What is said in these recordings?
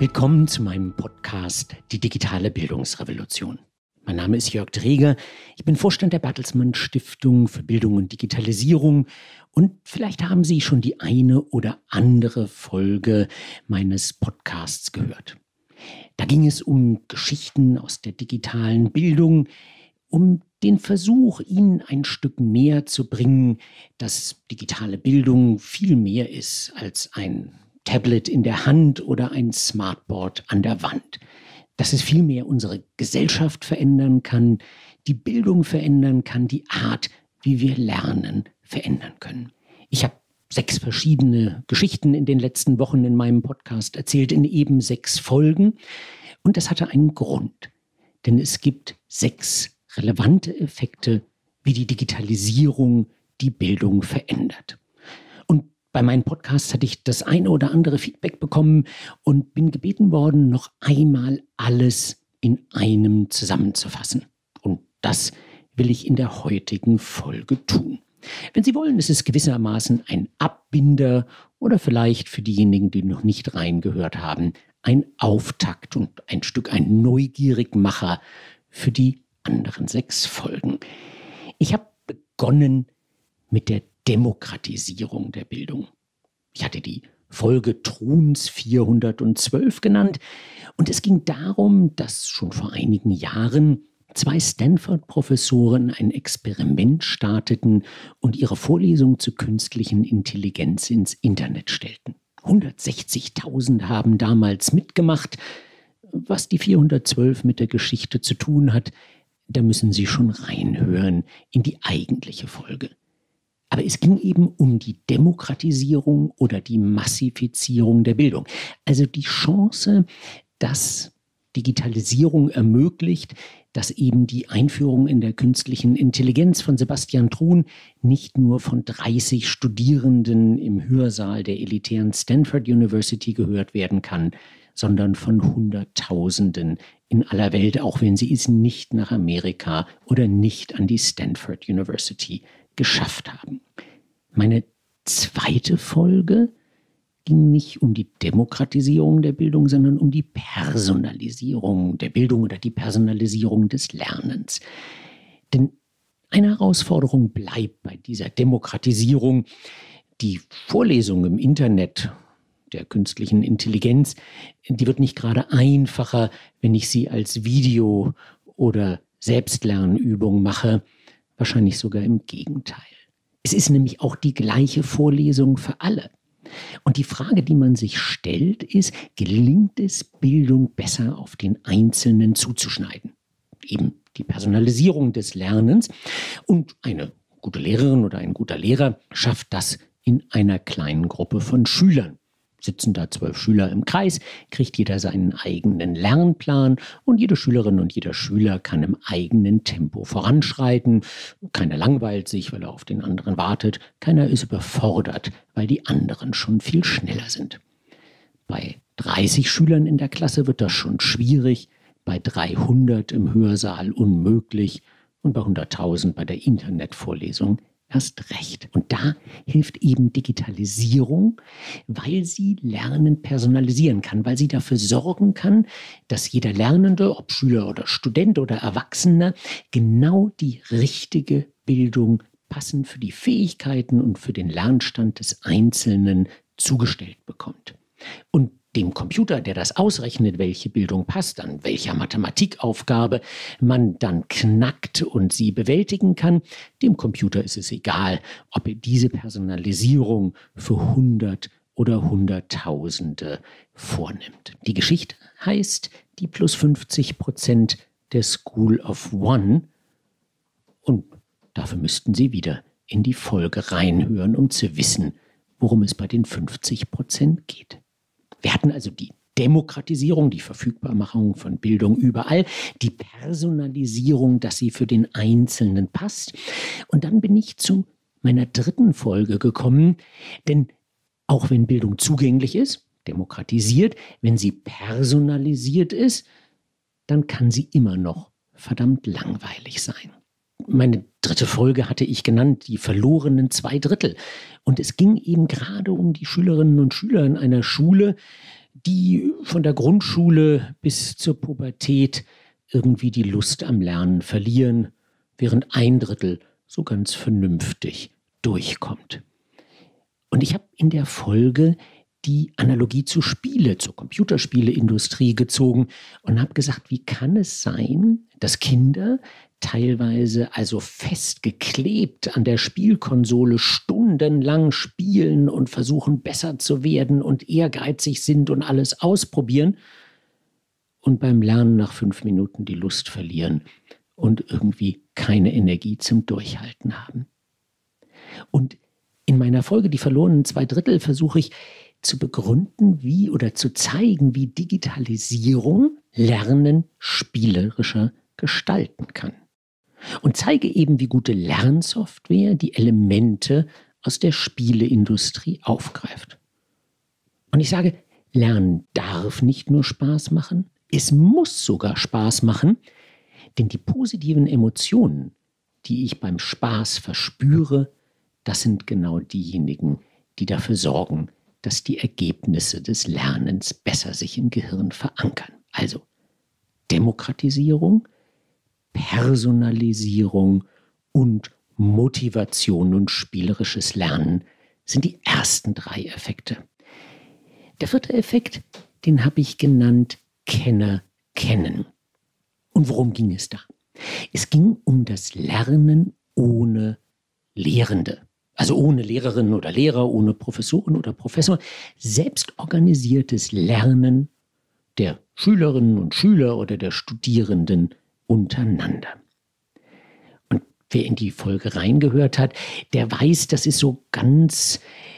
Willkommen zu meinem Podcast Die digitale Bildungsrevolution. Mein Name ist Jörg Dreger, ich bin Vorstand der Bertelsmann Stiftung für Bildung und Digitalisierung und vielleicht haben Sie schon die eine oder andere Folge meines Podcasts gehört. Da ging es um Geschichten aus der digitalen Bildung, um den Versuch, Ihnen ein Stück näher zu bringen, dass digitale Bildung viel mehr ist als ein Tablet in der Hand oder ein Smartboard an der Wand. Dass es vielmehr unsere Gesellschaft verändern kann, die Bildung verändern kann, die Art, wie wir lernen, verändern können. Ich habe 6 verschiedene Geschichten in den letzten Wochen in meinem Podcast erzählt, in eben 6 Folgen. Und das hatte einen Grund. Denn es gibt 6 relevante Effekte, wie die Digitalisierung die Bildung verändert. Bei meinen Podcasts hatte ich das eine oder andere Feedback bekommen und bin gebeten worden, noch einmal alles in einem zusammenzufassen. Und das will ich in der heutigen Folge tun. Wenn Sie wollen, ist es gewissermaßen ein Abbinder oder vielleicht für diejenigen, die noch nicht reingehört haben, ein Auftakt und ein Stück ein Neugierigmacher für die anderen 6 Folgen. Ich habe begonnen mit der Demokratisierung der Bildung. Ich hatte die Folge Truns 412 genannt und es ging darum, dass schon vor einigen Jahren 2 Stanford-Professoren ein Experiment starteten und ihre Vorlesung zur künstlichen Intelligenz ins Internet stellten. 160.000 haben damals mitgemacht. Was die 412 mit der Geschichte zu tun hat, da müssen Sie schon reinhören in die eigentliche Folge. Aber es ging eben um die Demokratisierung oder die Massifizierung der Bildung. Also die Chance, dass Digitalisierung ermöglicht, dass eben die Einführung in der künstlichen Intelligenz von Sebastian Trun nicht nur von 30 Studierenden im Hörsaal der elitären Stanford University gehört werden kann, sondern von Hunderttausenden in aller Welt, auch wenn sie es nicht nach Amerika oder nicht an die Stanford University geschafft haben. Meine zweite Folge ging nicht um die Demokratisierung der Bildung, sondern um die Personalisierung der Bildung oder die Personalisierung des Lernens. Denn eine Herausforderung bleibt bei dieser Demokratisierung. Die Vorlesung im Internet der künstlichen Intelligenz, die wird nicht gerade einfacher, wenn ich sie als Video oder Selbstlernübung mache. Wahrscheinlich sogar im Gegenteil. Es ist nämlich auch die gleiche Vorlesung für alle. Und die Frage, die man sich stellt, ist, gelingt es, Bildung besser auf den Einzelnen zuzuschneiden? Eben die Personalisierung des Lernens. Und eine gute Lehrerin oder ein guter Lehrer schafft das in einer kleinen Gruppe von Schülern. Sitzen da 12 Schüler im Kreis, kriegt jeder seinen eigenen Lernplan und jede Schülerin und jeder Schüler kann im eigenen Tempo voranschreiten. Keiner langweilt sich, weil er auf den anderen wartet. Keiner ist überfordert, weil die anderen schon viel schneller sind. Bei 30 Schülern in der Klasse wird das schon schwierig, bei 300 im Hörsaal unmöglich und bei 100.000 bei der Internetvorlesung erst recht. Und da hilft eben Digitalisierung, weil sie Lernen personalisieren kann, weil sie dafür sorgen kann, dass jeder Lernende, ob Schüler oder Student oder Erwachsener, genau die richtige Bildung passend für die Fähigkeiten und für den Lernstand des Einzelnen zugestellt bekommt. Und dem Computer, der das ausrechnet, welche Bildung passt, an welcher Mathematikaufgabe man dann knackt und sie bewältigen kann, dem Computer ist es egal, ob er diese Personalisierung für 100 oder Hunderttausende vornimmt. Die Geschichte heißt die plus 50% der School of One. Und dafür müssten Sie wieder in die Folge reinhören, um zu wissen, worum es bei den 50% geht. Wir hatten also die Demokratisierung, die Verfügbarmachung von Bildung überall, die Personalisierung, dass sie für den Einzelnen passt. Und dann bin ich zu meiner dritten Folge gekommen, denn auch wenn Bildung zugänglich ist, demokratisiert, wenn sie personalisiert ist, dann kann sie immer noch verdammt langweilig sein. Meine dritte Folge hatte ich genannt, die verlorenen 2/3. Und es ging eben gerade um die Schülerinnen und Schüler in einer Schule, die von der Grundschule bis zur Pubertät irgendwie die Lust am Lernen verlieren, während ein Drittel so ganz vernünftig durchkommt. Und ich habe in der Folge die Analogie zu Spiele, zur Computerspieleindustrie gezogen und habe gesagt, wie kann es sein, dass Kinder teilweise also festgeklebt an der Spielkonsole stundenlang spielen und versuchen besser zu werden und ehrgeizig sind und alles ausprobieren und beim Lernen nach 5 Minuten die Lust verlieren und irgendwie keine Energie zum Durchhalten haben. Und in meiner Folge Die verlorenen 2/3 versuche ich zu begründen, wie oder zu zeigen, wie Digitalisierung Lernen spielerischer gestalten kann. Und zeige eben, wie gute Lernsoftware die Elemente aus der Spieleindustrie aufgreift. Und ich sage, Lernen darf nicht nur Spaß machen, es muss sogar Spaß machen, denn die positiven Emotionen, die ich beim Spaß verspüre, das sind genau diejenigen, die dafür sorgen, dass die Ergebnisse des Lernens besser sich im Gehirn verankern. Also Demokratisierung, Personalisierung und Motivation und spielerisches Lernen sind die ersten 3 Effekte. Der 4. Effekt, den habe ich genannt Kenner kennen. Und worum ging es da? Es ging um das Lernen ohne Lehrende. Also ohne Lehrerinnen oder Lehrer, ohne Professoren oder Professor. Selbstorganisiertes Lernen der Schülerinnen und Schüler oder der Studierenden untereinander. Und wer in die Folge reingehört hat, der weiß, dass es so ganz,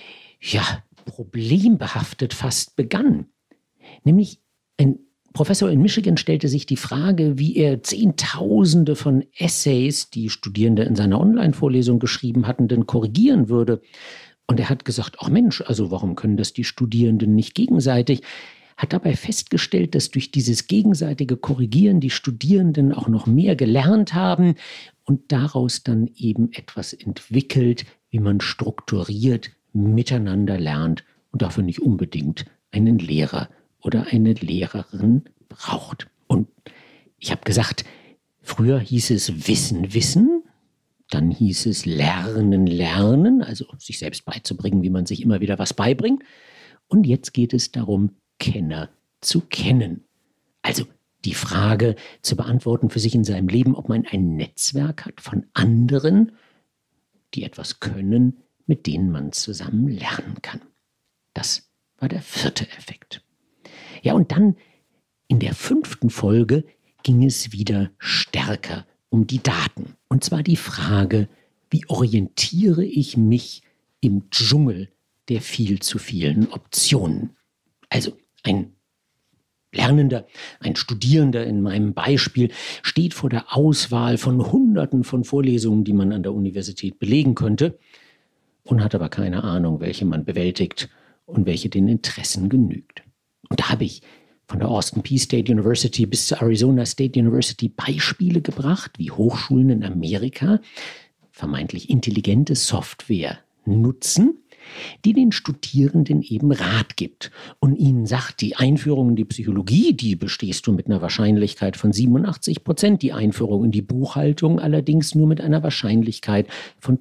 problembehaftet fast begann. Nämlich ein Professor in Michigan stellte sich die Frage, wie er Zehntausende von Essays, die Studierende in seiner Online-Vorlesung geschrieben hatten, denn korrigieren würde. Und er hat gesagt, ach Mensch, also warum können das die Studierenden nicht gegenseitig? Hat dabei festgestellt, dass durch dieses gegenseitige Korrigieren die Studierenden auch noch mehr gelernt haben und daraus dann eben etwas entwickelt, wie man strukturiert miteinander lernt und dafür nicht unbedingt einen Lehrer oder eine Lehrerin braucht. Und ich habe gesagt, früher hieß es Wissen, Wissen, dann hieß es Lernen, Lernen, also sich selbst beizubringen, wie man sich immer wieder was beibringt. Und jetzt geht es darum, Kenner zu kennen. Also die Frage zu beantworten für sich in seinem Leben, ob man ein Netzwerk hat von anderen, die etwas können, mit denen man zusammen lernen kann. Das war der 4. Effekt. Ja, und dann in der 5. Folge ging es wieder stärker um die Daten. Und zwar die Frage, wie orientiere ich mich im Dschungel der viel zu vielen Optionen? Also ein Lernender, ein Studierender in meinem Beispiel steht vor der Auswahl von Hunderten von Vorlesungen, die man an der Universität belegen könnte und hat aber keine Ahnung, welche man bewältigt und welche den Interessen genügt. Und da habe ich von der Austin Peay State University bis zur Arizona State University Beispiele gebracht, wie Hochschulen in Amerika vermeintlich intelligente Software nutzen, die den Studierenden eben Rat gibt und ihnen sagt, die Einführung in die Psychologie, die bestehst du mit einer Wahrscheinlichkeit von 87%, die Einführung in die Buchhaltung allerdings nur mit einer Wahrscheinlichkeit von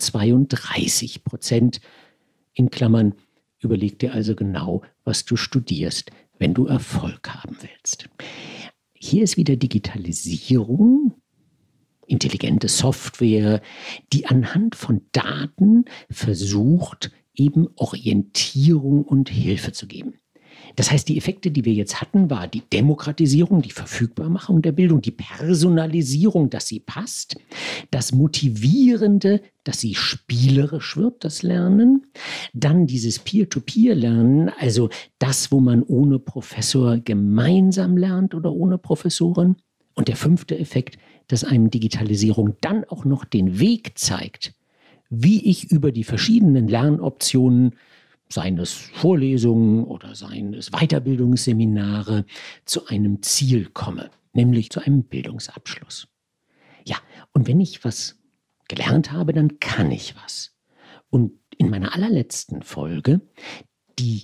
32%. In Klammern, überleg dir also genau, was du studierst, wenn du Erfolg haben willst. Hier ist wieder Digitalisierung, intelligente Software, die anhand von Daten versucht, eben Orientierung und Hilfe zu geben. Das heißt, die Effekte, die wir jetzt hatten, war die Demokratisierung, die Verfügbarmachung der Bildung, die Personalisierung, dass sie passt, das Motivierende, dass sie spielerisch wird, das Lernen, dann dieses Peer-to-Peer-Lernen, also das, wo man ohne Professor gemeinsam lernt oder ohne Professorin. Und der 5. Effekt, dass einem Digitalisierung dann auch noch den Weg zeigt, wie ich über die verschiedenen Lernoptionen, seien es Vorlesungen oder seien es Weiterbildungsseminare, zu einem Ziel komme, nämlich zu einem Bildungsabschluss. Ja, und wenn ich was gelernt habe, dann kann ich was. Und in meiner allerletzten Folge, die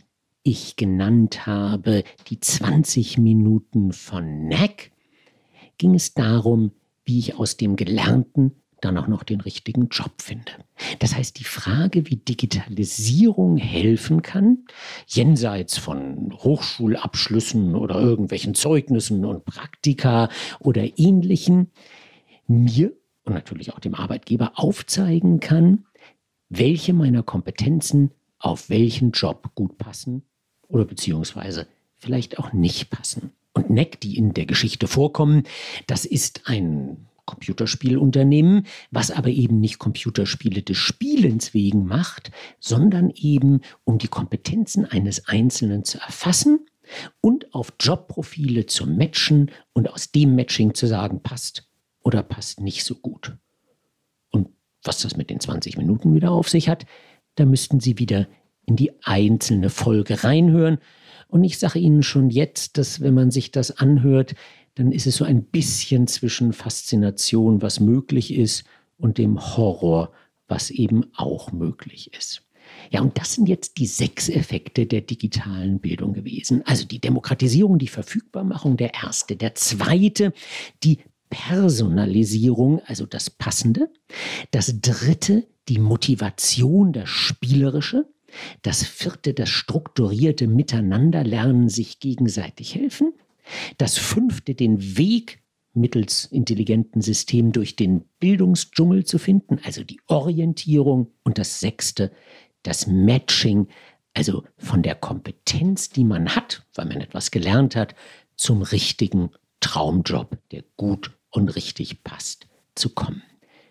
ich genannt habe, die 20 Minuten von NAC, ging es darum, wie ich aus dem Gelernten dann auch noch den richtigen Job finde. Das heißt, die Frage, wie Digitalisierung helfen kann, jenseits von Hochschulabschlüssen oder irgendwelchen Zeugnissen und Praktika oder Ähnlichem, mir und natürlich auch dem Arbeitgeber aufzeigen kann, welche meiner Kompetenzen auf welchen Job gut passen oder beziehungsweise vielleicht auch nicht passen. Und NEC, die in der Geschichte vorkommen, das ist ein Computerspielunternehmen, was aber eben nicht Computerspiele des Spielens wegen macht, sondern eben um die Kompetenzen eines Einzelnen zu erfassen und auf Jobprofile zu matchen und aus dem Matching zu sagen, passt oder passt nicht so gut. Und was das mit den 20 Minuten wieder auf sich hat, da müssten Sie wieder in die einzelne Folge reinhören. Und ich sage Ihnen schon jetzt, dass wenn man sich das anhört, dann ist es so ein bisschen zwischen Faszination, was möglich ist, und dem Horror, was eben auch möglich ist. Ja, und das sind jetzt die 6 Effekte der digitalen Bildung gewesen. Also die Demokratisierung, die Verfügbarmachung, der erste. Der zweite, die Personalisierung, also das Passende. Das dritte, die Motivation, das Spielerische. Das vierte, das strukturierte Miteinanderlernen, sich gegenseitig helfen. Das fünfte, den Weg mittels intelligenten Systemen durch den Bildungsdschungel zu finden, also die Orientierung. Und das sechste, das Matching, also von der Kompetenz, die man hat, weil man etwas gelernt hat, zum richtigen Traumjob, der gut und richtig passt, zu kommen.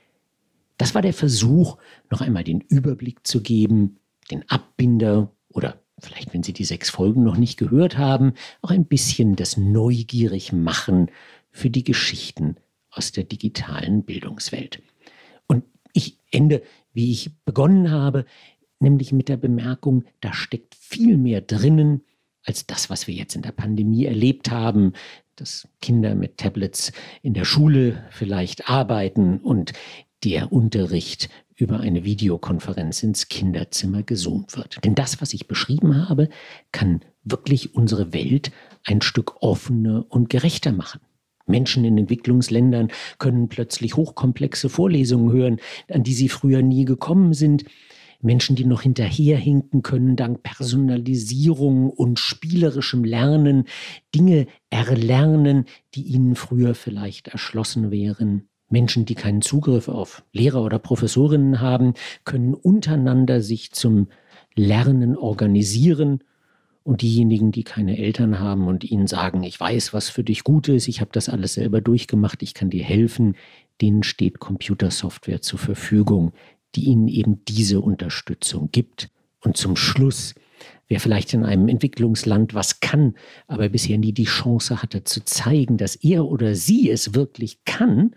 Das war der Versuch, noch einmal den Überblick zu geben, den Abbinder oder vielleicht, wenn Sie die 6 Folgen noch nicht gehört haben, auch ein bisschen das Neugierig-Machen für die Geschichten aus der digitalen Bildungswelt. Und ich ende, wie ich begonnen habe, nämlich mit der Bemerkung, da steckt viel mehr drinnen als das, was wir jetzt in der Pandemie erlebt haben, dass Kinder mit Tablets in der Schule vielleicht arbeiten und der Unterricht über eine Videokonferenz ins Kinderzimmer gezoomt wird. Denn das, was ich beschrieben habe, kann wirklich unsere Welt ein Stück offener und gerechter machen. Menschen in Entwicklungsländern können plötzlich hochkomplexe Vorlesungen hören, an die sie früher nie gekommen sind. Menschen, die noch hinterherhinken können, dank Personalisierung und spielerischem Lernen Dinge erlernen, die ihnen früher vielleicht erschlossen wären. Menschen, die keinen Zugriff auf Lehrer oder Professorinnen haben, können untereinander sich zum Lernen organisieren. Und diejenigen, die keine Eltern haben und ihnen sagen, ich weiß, was für dich gut ist, ich habe das alles selber durchgemacht, ich kann dir helfen, denen steht Computersoftware zur Verfügung, die ihnen eben diese Unterstützung gibt. Und zum Schluss, wer vielleicht in einem Entwicklungsland was kann, aber bisher nie die Chance hatte zu zeigen, dass er oder sie es wirklich kann,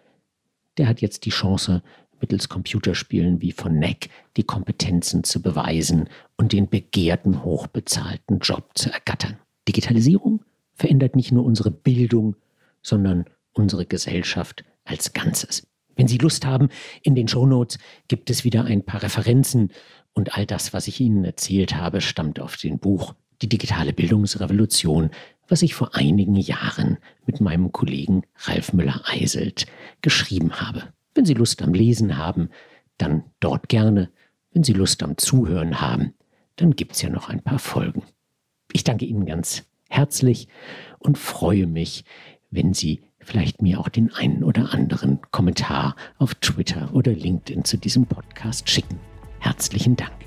der hat jetzt die Chance, mittels Computerspielen wie von NEC die Kompetenzen zu beweisen und den begehrten, hochbezahlten Job zu ergattern. Digitalisierung verändert nicht nur unsere Bildung, sondern unsere Gesellschaft als Ganzes. Wenn Sie Lust haben, in den Shownotes gibt es wieder ein paar Referenzen und all das, was ich Ihnen erzählt habe, stammt aus dem Buch Die digitale Bildungsrevolution, was ich vor einigen Jahren mit meinem Kollegen Ralf Müller-Eiselt geschrieben habe. Wenn Sie Lust am Lesen haben, dann dort gerne. Wenn Sie Lust am Zuhören haben, dann gibt es ja noch ein paar Folgen. Ich danke Ihnen ganz herzlich und freue mich, wenn Sie vielleicht mir auch den einen oder anderen Kommentar auf Twitter oder LinkedIn zu diesem Podcast schicken. Herzlichen Dank.